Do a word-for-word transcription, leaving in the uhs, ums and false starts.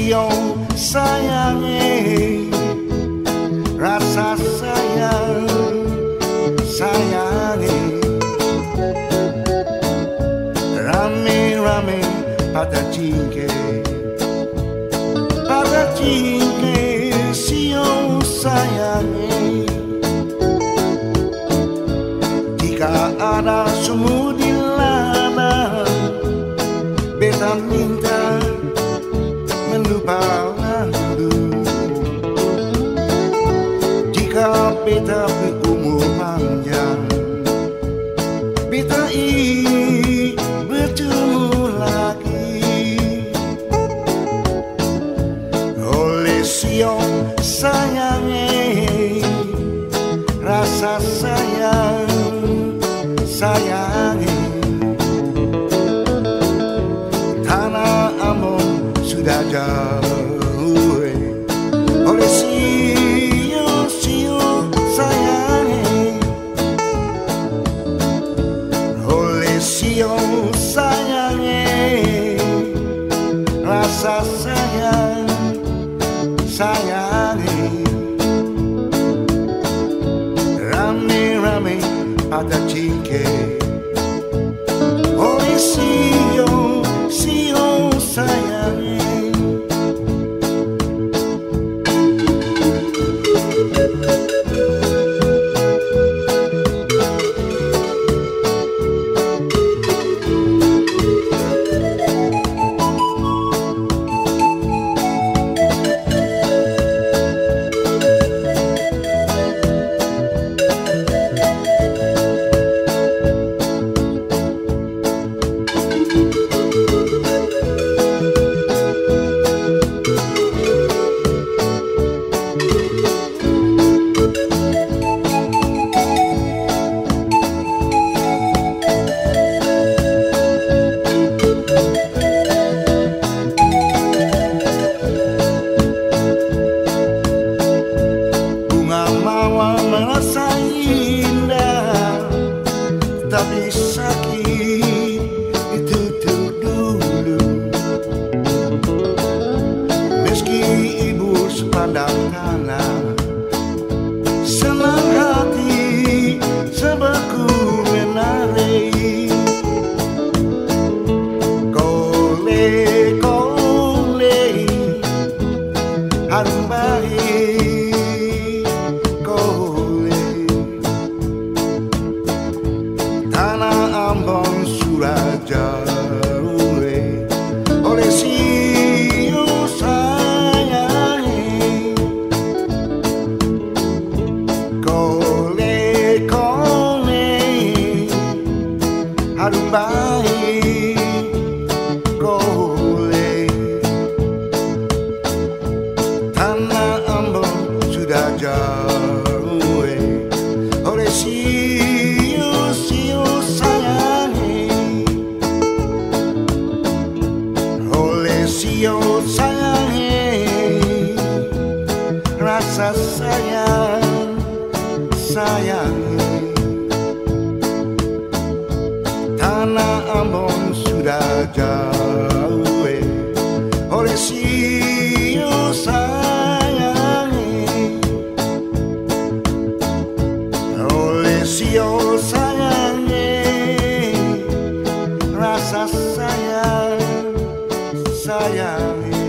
sio sayangi, rasa sayang sayangi, rame-rame pada jingke, pada jingke sio sayangi. Jika ada sumur di ladang, beta minta melupakan dulu. Jika beta berumur panjang, beta ingin bertemu lagi. Oleh sio sayangi, rasa sayang sayangi, tanah Ambon sudah jauh. Oleh sio sio sayangi, oleh sio sayangi, rasa sayang sayangi, rame-rame pada jingke. Oleh sio sio sayangi. Merasa indah, tapi sakit itu tuh dulu. Meski ibu sepandang tanah, senang hati sebabku menari. Kole kole harum baik, Ambon sudah jauh. Oleh sio sayangi, kole kole harum baik, kole tanah Ambon sudah jauh. Oleh sio sio sio sayangi, rasa sayang sayangi, tanah Ambon sudah jauh. Oleh sio sayangi, oleh sio sayangi, rasa sayang sayangi.